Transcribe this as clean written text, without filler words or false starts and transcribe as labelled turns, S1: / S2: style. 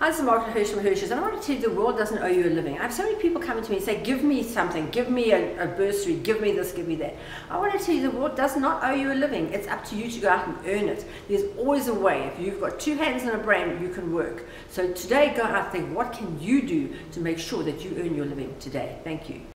S1: Hi, this is Margaret Hirsch from Hirsch's, and I want to tell you the world doesn't owe you a living. I have so many people coming to me and say, give me something, give me a bursary, give me this, give me that. I want to tell you the world does not owe you a living. It's up to you to go out and earn it. There's always a way. If you've got two hands and a brain, you can work. So today, go out and think, what can you do to make sure that you earn your living today? Thank you.